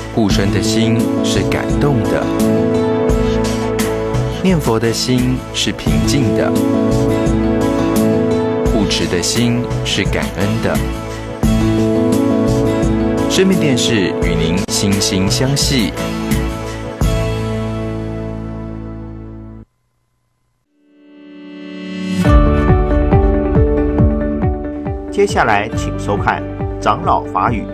护身的心是感动的，念佛的心是平静的，护持的心是感恩的。生命电视与您心心相系。 接下来请收看长老法语。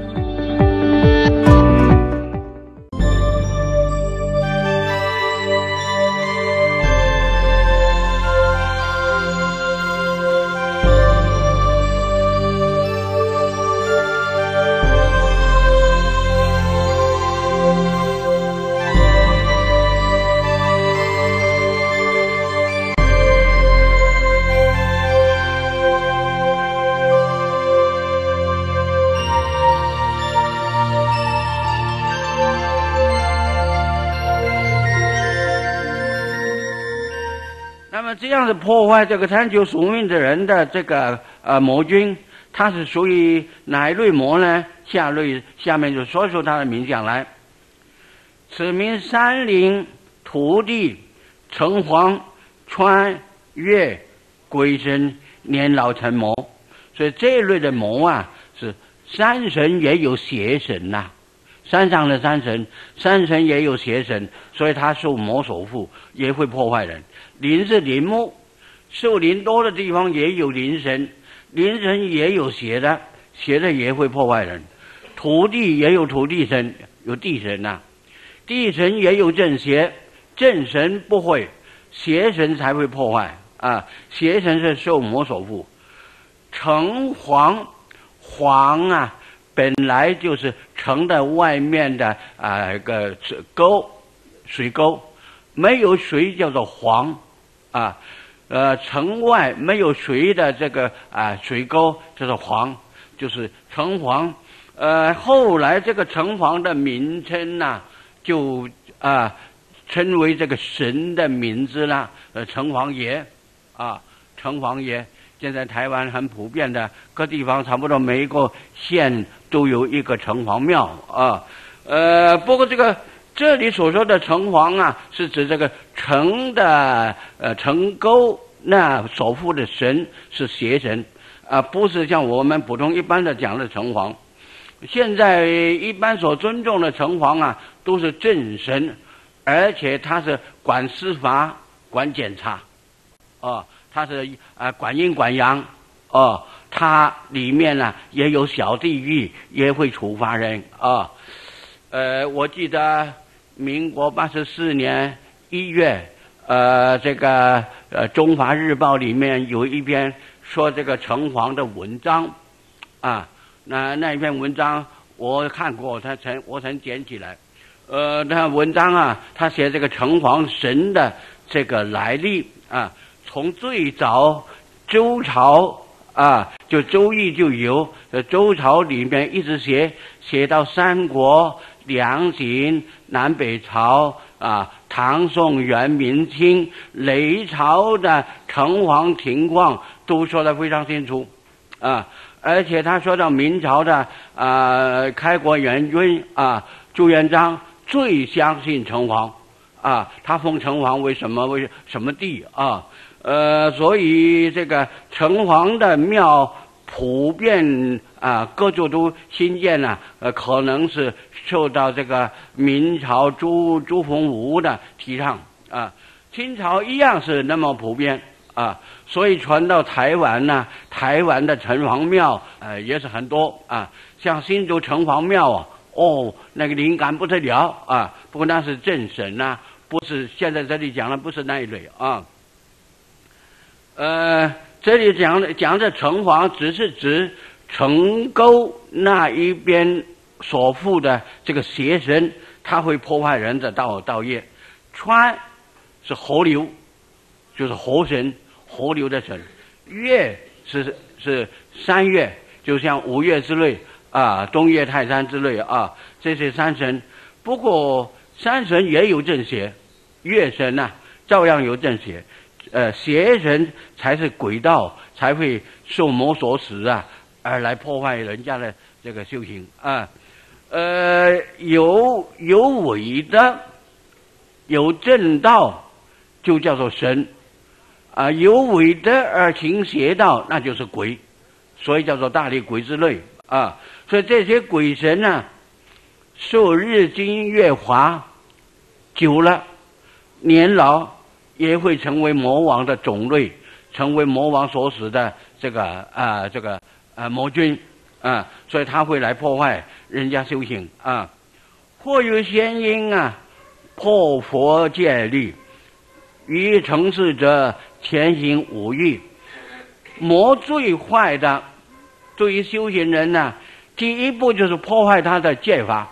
那么这样子破坏这个贪求宿命的人的这个魔君，它是属于哪一类魔呢？下面就说出它的名相来。此名山林、土地、城隍、川、月、鬼神、年老成魔。所以这一类的魔啊，是山神也有邪神呐、山上的山神也有邪神，所以他受魔所缚，也会破坏人。林是林木，树林多的地方也有林神，林神也有邪的也会破坏人。土地也有土地神，有地神呐、地神也有正邪，正神不会，邪神才会破坏啊！邪神是受魔所缚。城隍，隍啊，本来就是城的外面的一个沟，水沟，没有水叫做隍啊。城外没有水的这个水沟叫做隍，就是城隍。后来这个城隍的名称呢，就称为这个神的名字啦，城隍爷啊，城隍爷。现在台湾很普遍的，各地方差不多每一个县都有一个城隍庙啊。不过这里所说的城隍啊，是指这个城的城沟那所附的神是邪神啊，不是像我们普通一般的讲的城隍。现在一般所尊重的城隍啊，都是正神，而且他是管司法、管检察啊。它是管阴管阳哦，它里面呢也有小地狱，也会处罚人啊。我记得民国84年1月，这个中华日报里面有一篇说这个城隍的文章啊，那一篇文章我看过，我曾捡起来。那文章啊，他写这个城隍神的这个来历啊。从最早周朝啊，就周易就有，周朝里面一直写到三国、梁晋、南北朝啊，唐宋元明清雷朝的城隍情况都说得非常清楚啊。而且他说到明朝的开国元君啊，朱元璋最相信城隍啊，他封城隍为什么地啊？所以这个城隍的庙普遍各处都新建了，可能是受到这个明朝朱逢武的提倡啊。清朝一样是那么普遍啊，所以传到台湾呢，台湾的城隍庙也是很多啊，像新竹城隍庙啊，那个灵感不得了啊。不过那是正神啊，不是现在这里讲的不是那一类啊。这里讲的城隍只是指城沟那一边所附的这个邪神，他会破坏人的道业。川是河流，就是河神，河流的神。月是山岳，就像五岳之类啊，东岳泰山之类啊，这些山神。不过山神也有正邪，月神啊照样有正邪。邪神才是鬼道，才会受魔所使啊，而来破坏人家的这个修行啊。 有伪的，有正道，就叫做神。有伪的而行邪道，那就是鬼，所以叫做大厉鬼之类啊。所以这些鬼神呢，受日积月华，久了年老也会成为魔王的种类，成为魔王所使的这个魔君啊，所以他会来破坏人家修行啊。或有仙因破佛戒律，于成事者前行五欲。魔最坏的，对于修行人呢，第一步就是破坏他的戒法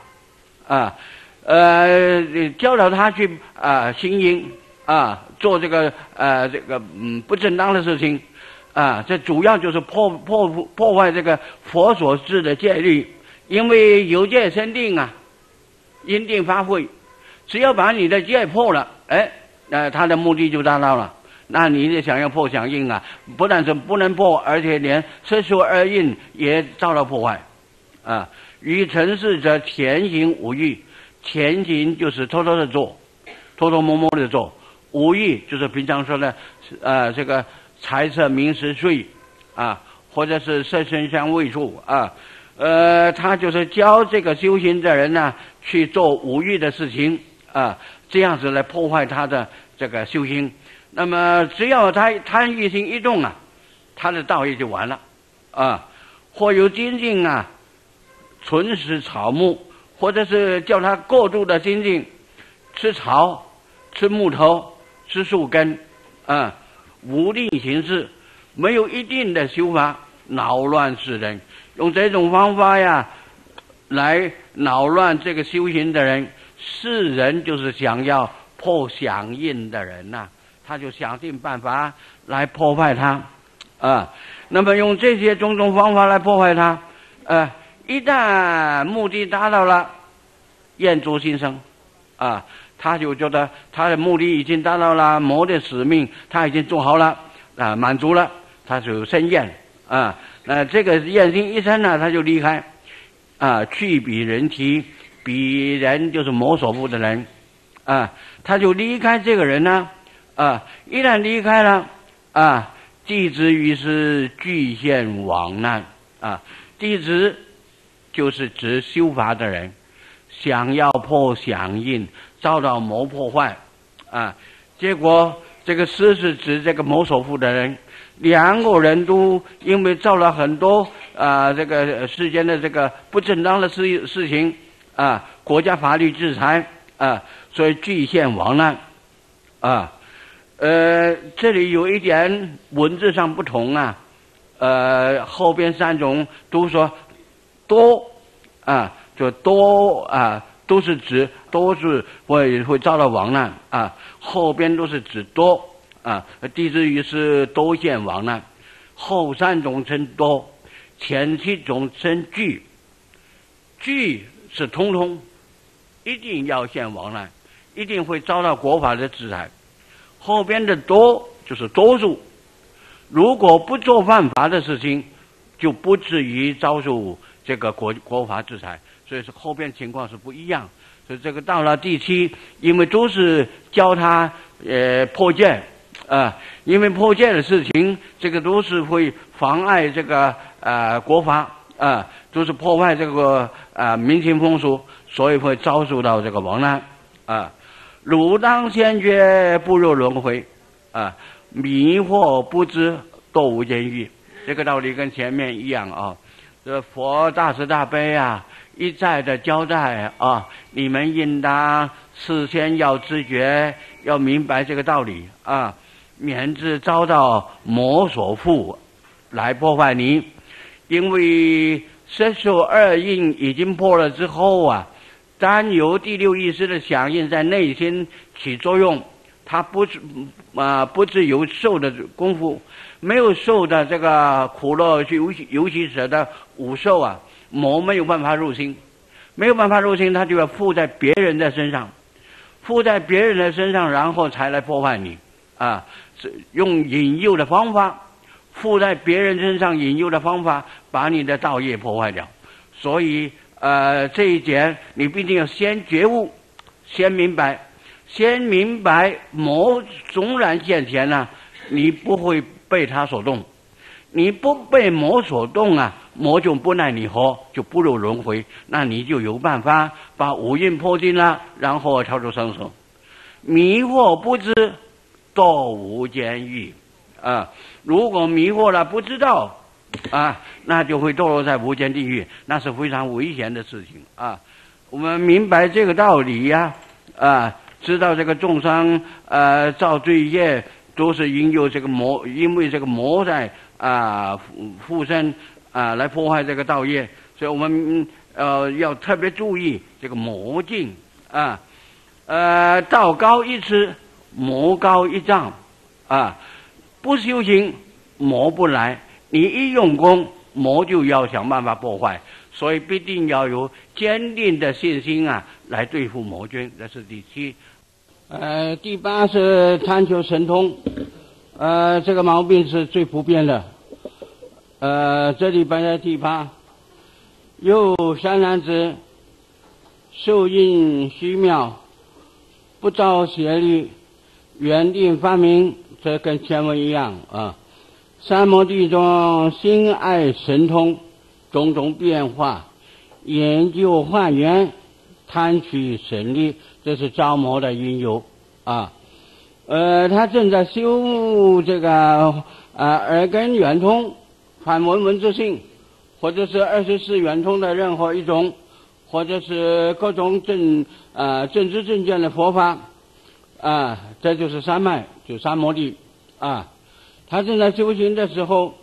教导他去行淫做这个不正当的事情这主要就是破坏这个佛所制的戒律，因为有戒生定因定发挥，只要把你的戒破了，他的目的就达到了。那你想要破响应不但是不能破，而且连色受二印也遭到破坏于成事者前行五欲。前行就是偷偷的做，偷偷摸摸的做；五欲就是平常说的这个财色名食睡或者是色声香味触他就是教这个修行的人去做五欲的事情这样子来破坏他的这个修行。那么只要他贪欲心一动他的道业就完了或有精进纯食草木，或者是叫他过度的精进，吃草、吃木头、吃树根无定行事，没有一定的修法，扰乱世人。用这种方法来扰乱这个修行的人。世人就是想要破响应的人他就想尽办法来破坏他那么用这些种种方法来破坏他一旦目的达到了，厌足心生他就觉得他的目的已经达到了，魔的使命他已经做好了满足了，他就生厌这个厌心一生他就离开去彼人提，彼人就是魔所附的人他就离开这个人一旦离开了弟子于是具现往难弟子就是指修法的人，想要破响应，遭到魔破坏结果这个师是指这个魔所附的人，两个人都因为造了很多这个世间的这个不正当的事情国家法律制裁所以具现往难这里有一点文字上不同后边三种都说多就多都是指都是会遭到亡难后边都是指多弟子于是多现亡难。后三种称多，前七种称具。具是通通一定要现亡难，一定会遭到国法的制裁。后边的多就是多数，如果不做犯法的事情，就不至于遭受这个国法制裁。所以说后边情况是不一样。所以这个到了第七，因为都是教他破戒因为破戒的事情，这个都是会妨碍这个国法都是破坏这个民情风俗，所以会遭受到这个亡难汝当先觉，不入轮回迷惑不知，堕无间狱。这个道理跟前面一样这佛大慈大悲一再的交代你们应当事先要知觉，要明白这个道理免致遭到魔所附来破坏你。因为色受二印已经破了之后单由第六意识的响应在内心起作用，它不是有受的功夫，没有受的这个苦乐游戏者的五受魔没有办法入心，没有办法入心，他就要附在别人的身上，附在别人的身上，然后才来破坏你用引诱的方法，附在别人身上引诱的方法，把你的道业破坏掉。所以这一点你必定要先觉悟，先明白魔纵然现前呢，你不会被他所动，你不被魔所动啊，魔就不奈你何，就不入轮回，那你就有办法把五蕴破尽了，然后超出生死。迷惑不知，堕无间狱啊！如果迷惑了不知道啊，那就会堕落在无间地狱，那是非常危险的事情啊！我们明白这个道理呀，知道这个众生造罪业都是因为这个魔在附身来破坏这个道业，所以我们要特别注意这个魔境啊。道高一尺，魔高一丈啊！不修行，魔不来；你一用功，魔就要想办法破坏。所以必定要有坚定的信心来对付魔君。这是第七。第八是贪求神通，这个毛病是最普遍的。这里摆在第八，有善男子，受印虚妙，不造邪力，原定发明，这跟前文一样啊。三摩地中心爱神通，种种变化，研究化缘，贪取神力，这是招魔的因由啊。他正在修这个耳根圆通、梵文字性，或者是24圆通的任何一种，或者是各种正知正见的佛法这就是三脉，就三摩地啊。他正在修行的时候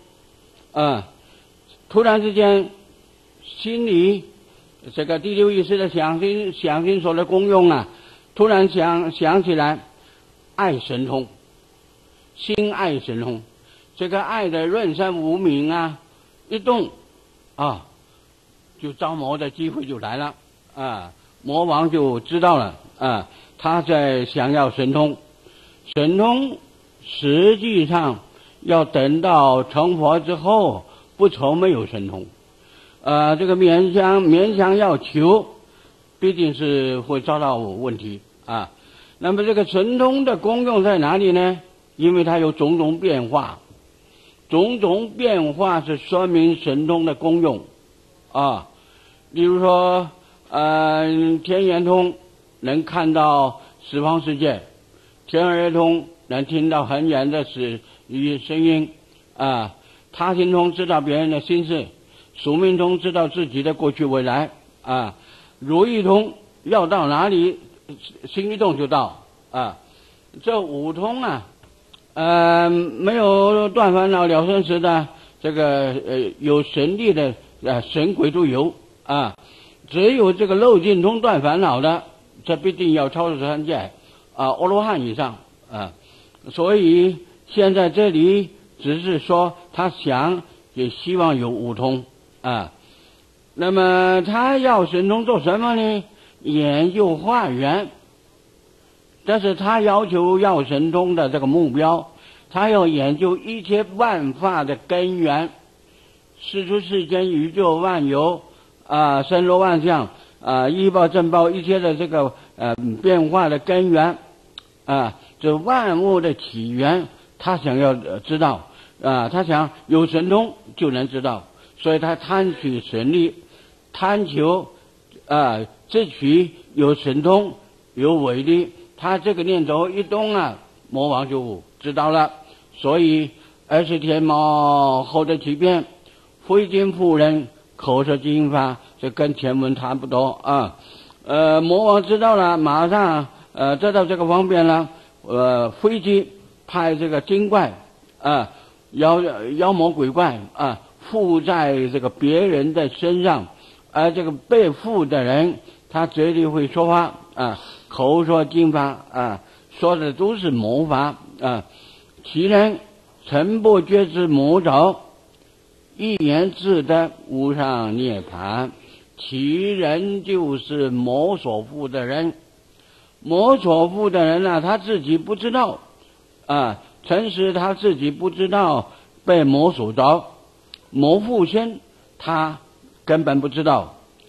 突然之间心里这个第六意识的想心所的功用突然想起来爱神通，心爱神通，这个爱的润山无名一动就招魔的机会就来了魔王就知道了他在想要神通，神通实际上要等到成佛之后，不愁没有神通。这个勉强要求，必定是会遭到问题那么这个神通的功用在哪里呢？因为它有种种变化，种种变化是说明神通的功用例如说天眼通能看到十方世界，天耳通能听到很远的声音他心通知道别人的心事，宿命通知道自己的过去未来如意通要到哪里心一动就到这五通没有断烦恼了生死的这个有神力的神鬼都有只有这个漏尽通断烦恼的，这必定要超出三界阿罗汉以上所以现在这里只是说他也希望有五通那么他要神通做什么呢？研究化缘，这是他要求要神通的这个目标。他要研究一切万法的根源，世出世间宇宙万有森罗万象依报正报一切的这个变化的根源这万物的起源，他想要知道他想有神通就能知道，所以他贪取神力，贪求自取有神通有伟力，他这个念头一动魔王就知道了。所以20天猫后的几遍非经妇人口舌经法，这跟前文差不多魔王知道了，马上知道这个方便了飞机派这个精怪妖魔鬼怪附在这个别人的身上，而这个被附的人他嘴里会说话口说经法说的都是魔法其人诚不觉知魔着，一言自得无上涅槃，其人就是魔所附的人。魔所附的人他自己不知道诚实他自己不知道被魔所着，魔附身他根本不知道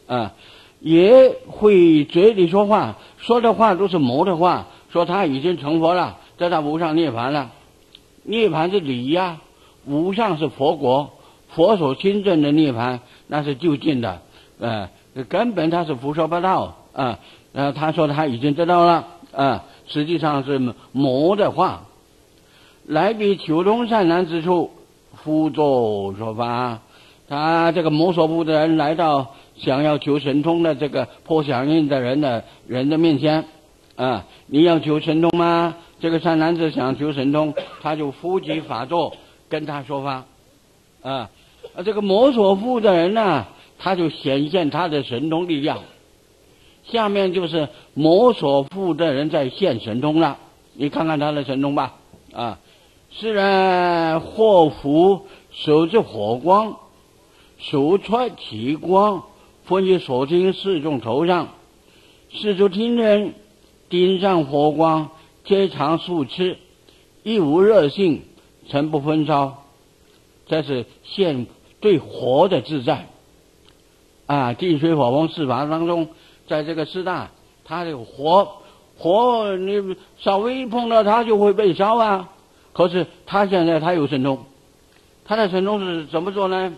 也会嘴里说话，说的话都是魔的话，说他已经成佛了，在他无上涅槃了。涅槃是理呀，无上是佛国，佛所亲证的涅槃那是就近的，根本他是佛说不到他说他已经知道了实际上是魔的话。来比求通善男之处，复作说法。他这个摩所部的人来到想要求神通的这个破响应的人的面前你要求神通吗？这个善男子想求神通，他就伏击法座跟他说法这个摩所部的人呢，他就显现他的神通力量。下面就是摩所部的人在现神通了，你看看他的神通吧是人祸福手之火光，手揣其光，分于所听四众头上，四处听人顶上火光，皆常速吃，亦无热性，曾不焚烧。这是现对火的自在地水火风四法当中，在这个四大，它这个火你稍微一碰到它就会被烧可是他现在他有神通，他的神通是怎么做呢？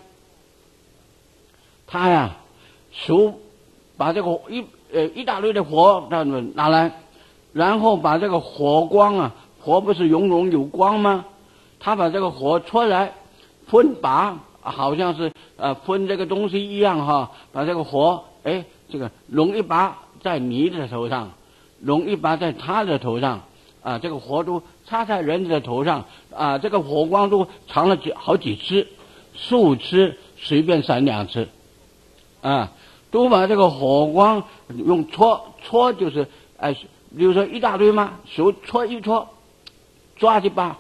他手把这个一大堆的火拿来，然后把这个火光火不是永永有光吗？他把这个火出来分拔，好像是分这个东西一样把这个火这个弄一把在你的头上，弄一把在他的头上这个火都插在人的头上这个火光都长了好几次，数次随便闪两次都把这个火光用戳就是比如说一大堆嘛，手戳一戳，抓几把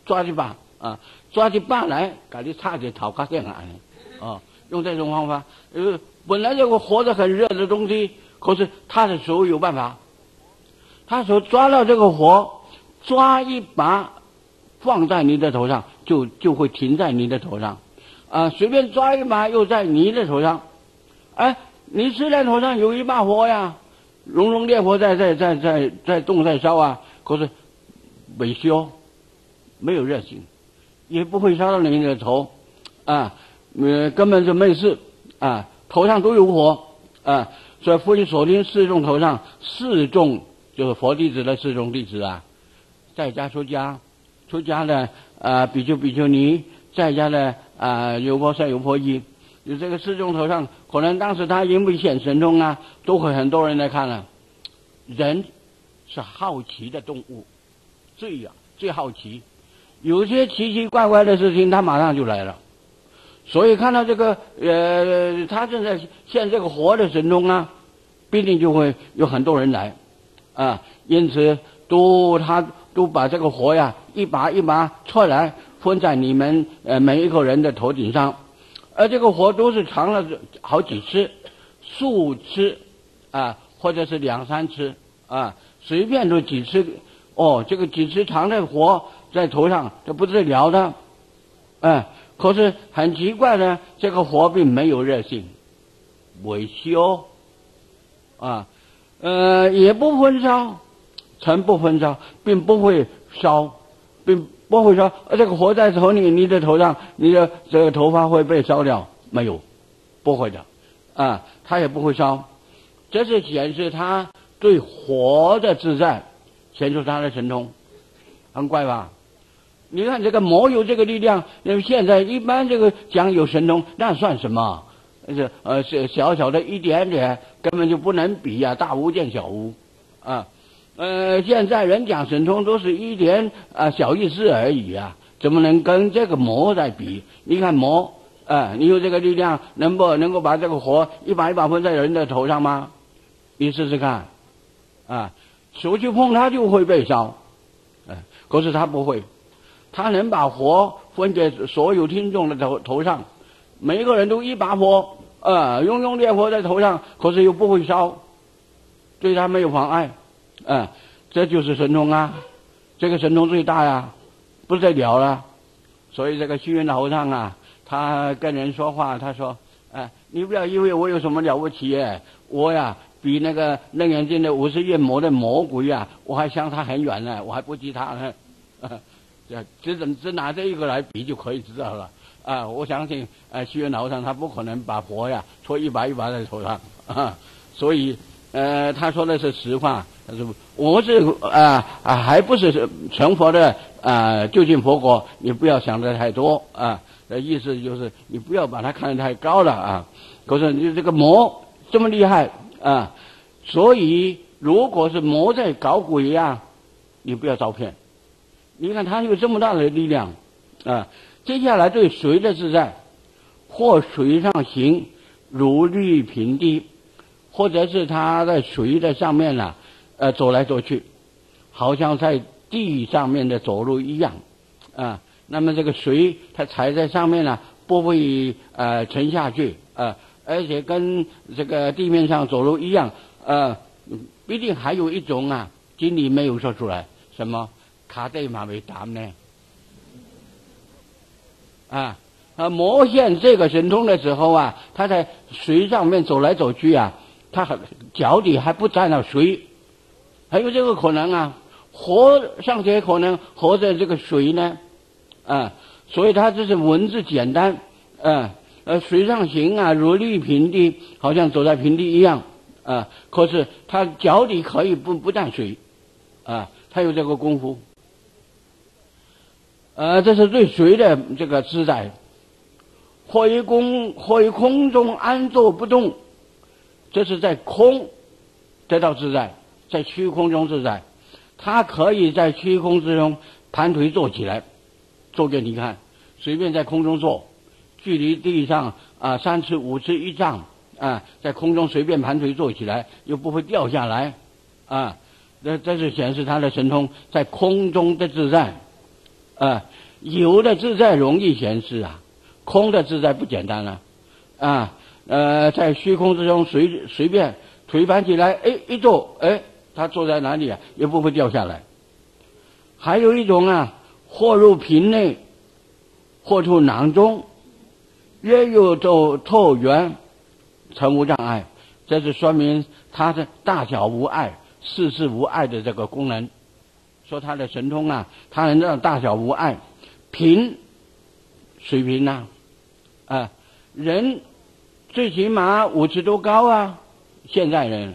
来给你插起头壳上用这种方法本来这个火得很热的东西，可是他的手有办法，他手抓到这个火，抓一把放在你的头上，就会停在你的头上随便抓一把又在你的头上你虽然头上有一把火熔熔烈火在动在烧可是没烧，没有热性，也不会烧到你的头根本就没事头上都有火所以佛经所听四众头上，四众就是佛弟子的四众弟子在家出家的比丘比丘尼，在家的有婆塞有婆夷，有这个四众头上，可能当时他因为显神通都会很多人来看了。人是好奇的动物，最好奇，有些奇奇怪怪的事情他马上就来了。所以看到这个他正在现这个活的神通必定就会有很多人来因此他都把这个火一把一把出来分在你们每一个人的头顶上，而这个火都是长了好几次，数次或者是两三次随便都几次这个几次长的火在头上，这不得了的可是很奇怪的，这个火并没有热性，未烧也不焚烧，曾不焚烧，并不会烧，这个火在你的头上，你的这个头发会被烧掉？没有，不会的它也不会烧。这是显示他对火的自在，显出他的神通，很怪吧？你看这个魔有这个力量，那么现在一般这个讲有神通，那算什么？是小小的一点点，根本就不能比大巫见小巫现在人讲神通都是一点小意思而已怎么能跟这个魔在比？你看魔你有这个力量，能够把这个火一把一把分在人的头上吗？你试试看手去碰它就会被烧可是他不会，他能把火分给所有听众的头上，每一个人都一把火永永烈火在头上，可是又不会烧，对他没有妨碍这就是神通这个神通最大不得了了。所以这个虚云老和尚他跟人说话，他说你不要以为我有什么了不起耶，我呀比那个楞严经的50夜魔的魔鬼呀，我还相差很远呢，我还不及他呢。只拿这一个来比就可以知道了。我相信虚云老和尚他不可能把佛呀戳一把在头上所以他说的是实话。他说我是还不是成佛的究竟佛果，你不要想得太多意思就是你不要把它看得太高了可是你这个魔这么厉害所以如果是魔在搞鬼你不要照骗。你看他有这么大的力量接下来对水的自在，或水上行如履平地，或者是他在水的上面走来走去，好像在地上面的走路一样那么这个水它踩在上面不会沉下去而且跟这个地面上走路一样必定还有一种经理没有说出来，什么卡地马为胆呢魔现这个神通的时候他在水上面走来走去他脚底还不沾到水，还有这个可能活尚且可能活在这个水呢所以他这是文字简单水上行如履平地，好像走在平地一样可是他脚底可以不沾水他有这个功夫这是对水的这个自在。或于空中安坐不动，这是在空得到自在，在虚空中自在。他可以在虚空之中盘腿坐起来，做给你看，随便在空中坐，距离地上3尺5尺1丈在空中随便盘腿坐起来，又不会掉下来这是显示他的神通在空中的自在有的自在容易显示空的自在不简单在虚空之中随便腿盘起来一坐他坐在哪里也不会掉下来。还有一种或入瓶内，或出囊中，约有透圆，成无障碍。这是说明他的大小无碍，事事无碍的这个功能。说他的神通他能让大小无碍。平水平人最起码5尺多高现在人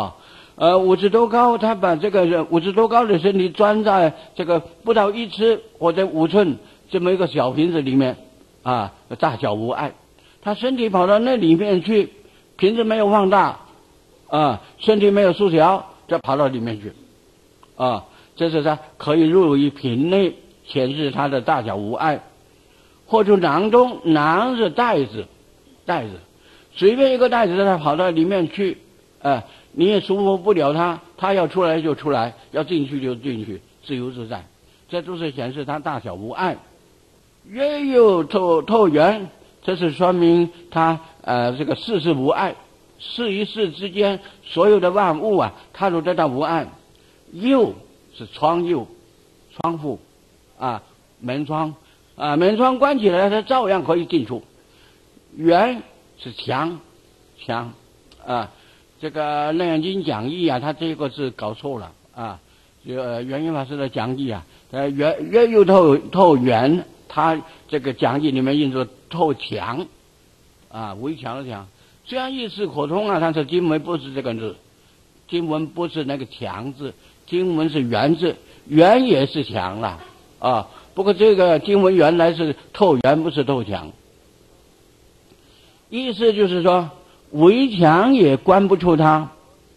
5尺多高，他把这个5尺多高的身体装在这个不到1尺或者5寸这么一个小瓶子里面大小无碍。他身体跑到那里面去，瓶子没有放大身体没有缩小，就跑到里面去这是他可以入于瓶内，显示他的大小无碍。或出囊中，囊是袋子，随便一个袋子他跑到里面去你也束缚不了他要出来就出来，要进去就进去，自由自在。这都是显示他大小无碍。约有透圆，这是说明他这个事事无碍，事与事之间所有的万物他都得到无碍。右是窗右，窗户门窗门窗关起来它照样可以进出。圆是墙这个楞严经讲义他这个是搞错了圆圆法师的讲义约有透圆，他这个讲义里面印作透墙围墙的墙，虽然意思可通但是经文不是这个字，经文不是那个墙字，经文是圆字，圆也是墙了不过这个经文原来是透圆，不是透墙。意思就是说围墙也关不住它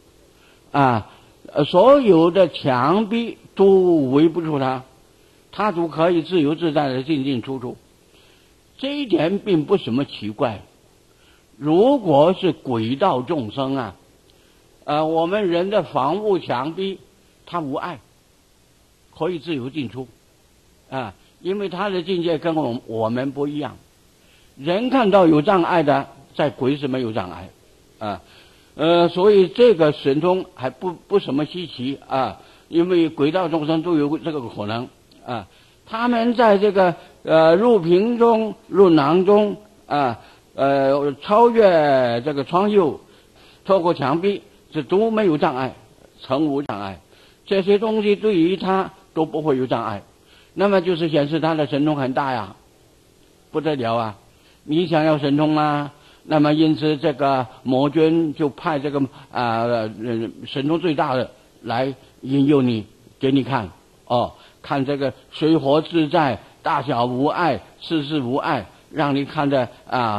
所有的墙壁都围不住它，它都可以自由自在的进进出出。这一点并不什么奇怪。如果是鬼道众生我们人的房屋墙壁它无碍，可以自由进出因为他的境界跟我们不一样。人看到有障碍的，在鬼是没有障碍所以这个神通还不什么稀奇因为鬼道众生都有这个可能他们在这个入瓶中入囊中超越这个窗右，透过墙壁，这都没有障碍，成无障碍。这些东西对于他都不会有障碍，那么就是显示他的神通很大呀，不得了啊！你想要神通啊，那么因此这个魔君就派这个神通最大的来引诱你，给你看哦，看这个水火自在，大小无碍，事事无碍，让你看得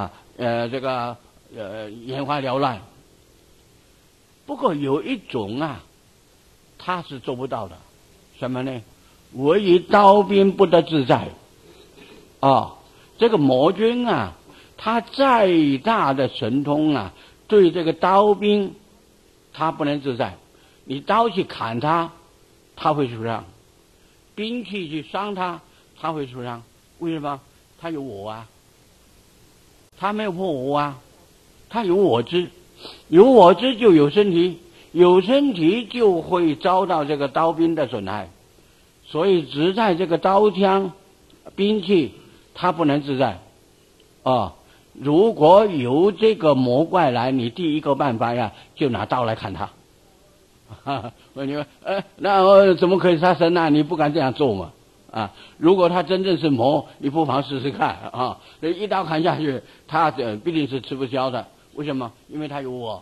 眼花缭乱。不过有一种啊，他是做不到的，什么呢？唯以刀兵不得自在。这个魔君啊，他再大的神通啊，对这个刀兵，他不能自在。你刀去砍他，他会受伤；兵器去伤他，他会受伤。为什么？他有我啊，他没有破我啊，他有我知，有我知就有身体，有身体就会遭到这个刀兵的损害。所以只在这个刀枪兵器，他不能自在。如果有这个魔怪来，你第一个办法呀，就拿刀来砍他。你说，那我怎么可以杀生呢？你不敢这样做嘛？如果他真正是魔，你不妨试试看啊！一刀砍下去，他必定是吃不消的。为什么？因为他有我。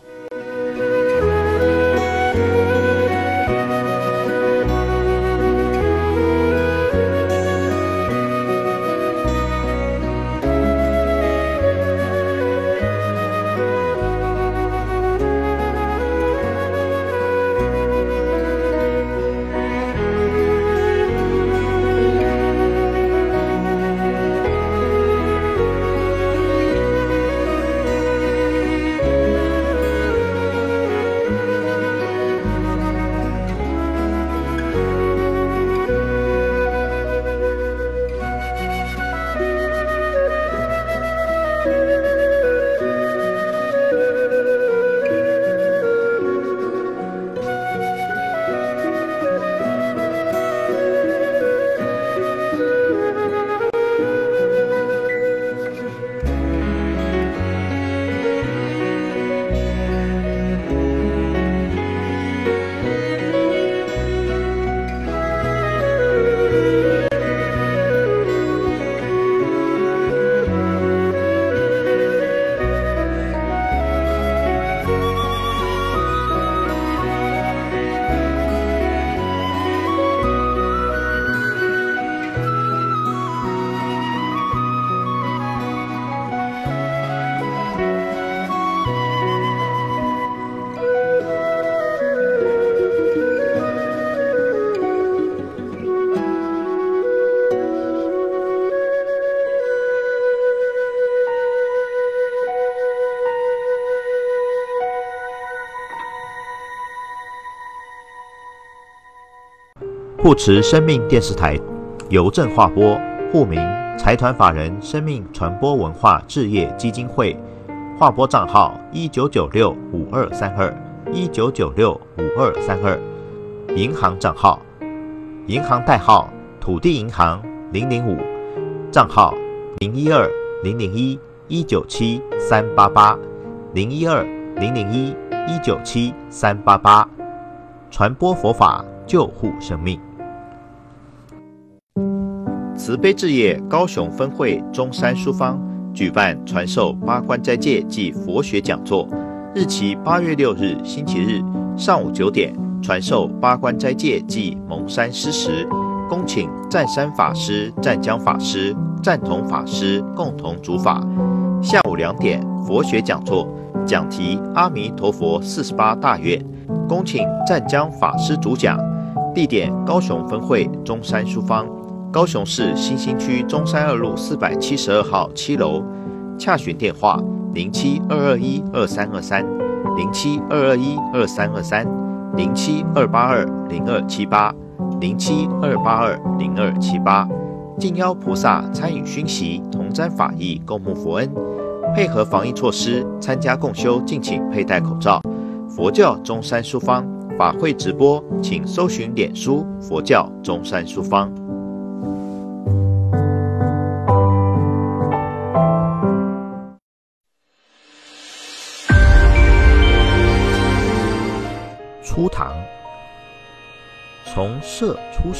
护持生命电视台邮政划拨，户名财团法人生命传播文化置业基金会，划拨账号19965232，19965232，银行账号，银行代号土地银行005，账号012-001-197-388，012-001-197-388，传播佛法，救护生命。慈悲置业高雄分会中山书坊举办传授八关斋戒及佛学讲座，日期8月6日星期日上午9点，传授八关斋戒及蒙山施食，恭请湛山法师、湛江法师、湛同法师共同主法。下午2点佛学讲座，讲题阿弥陀佛48大愿，恭请湛江法师主讲，地点高雄分会中山书坊，高雄市新兴区中山2路472号7楼，洽询电话07221323，0722120278，0722820278，敬邀菩萨参与熏习，同沾法益，共沐佛恩。配合防疫措施，参加共修敬请佩戴口罩。佛教中山书坊法会直播，请搜寻脸书佛教中山书坊。 堂。从色出